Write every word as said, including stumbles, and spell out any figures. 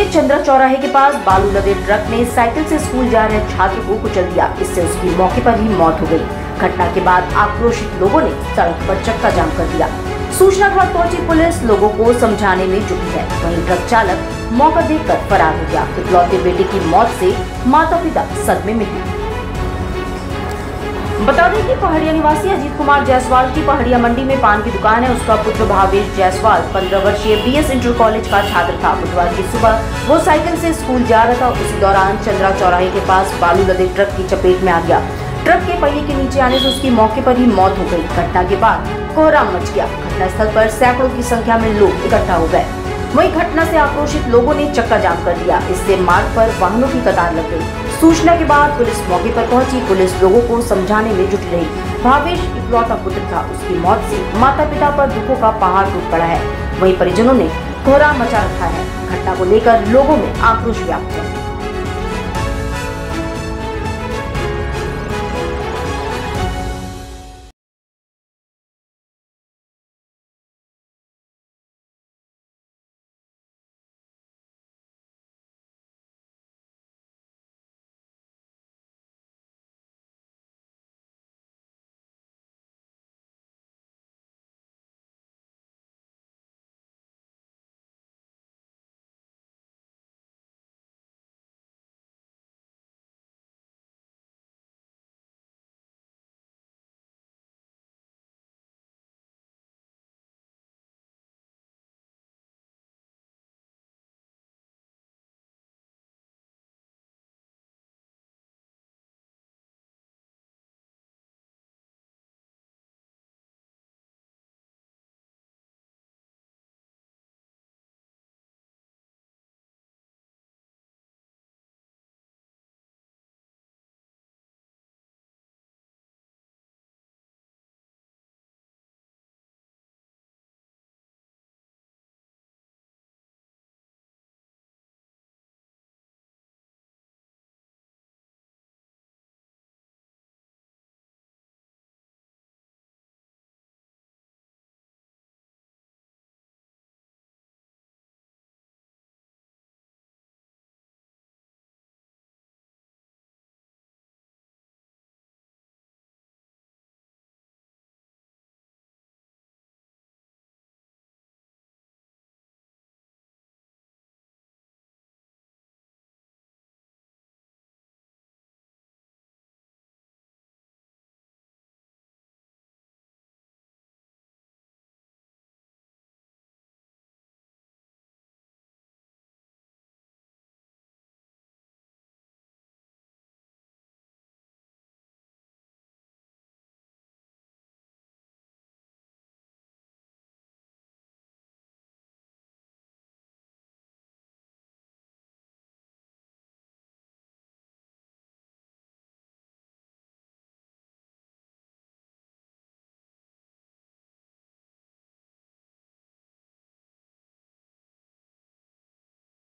के चंद्रा चौराहे के पास बालू लदे ट्रक ने साइकिल से स्कूल जा रहे छात्र को कुचल दिया। इससे उसकी मौके पर ही मौत हो गई। घटना के बाद आक्रोशित लोगों ने सड़क पर चक्का जाम कर दिया। सूचना के बाद पहुंची पुलिस लोगों को समझाने में जुटी है। वहीं ट्रक चालक मौका देखकर फरार हो गया। इकलौते बेटे की मौत से माता पिता सदमे में हैं। बता दें कि पहाड़िया निवासी अजीत कुमार जायसवाल की पहाड़िया मंडी में पान की दुकान है। उसका पुत्र भावेश जायसवाल पंद्रह वर्षीय बीएस इंटर कॉलेज का छात्र था। बुधवार की सुबह वो साइकिल से स्कूल जा रहा था। उसी दौरान चंद्रा चौराहे के पास बालू लदे ट्रक की चपेट में आ गया। ट्रक के पहिए के नीचे आने से उसकी मौके पर ही मौत हो गई। घटना के बाद कोहराम मच गया। घटनास्थल पर सैकड़ों की संख्या में लोग इकट्ठा हो गए। वहीं घटना से आक्रोशित लोगों ने चक्का जाम कर दिया। इससे मार्ग पर वाहनों की कतार लग गई। सूचना के बाद पुलिस मौके पर पहुंची। पुलिस लोगों को समझाने में जुटी रही। भावेश इकलौता पुत्र था। उसकी मौत से माता पिता पर दुखों का पहाड़ टूट पड़ा है। वहीं परिजनों ने कोहराम मचा रखा है। घटना को लेकर लोगों में आक्रोश व्याप्त है।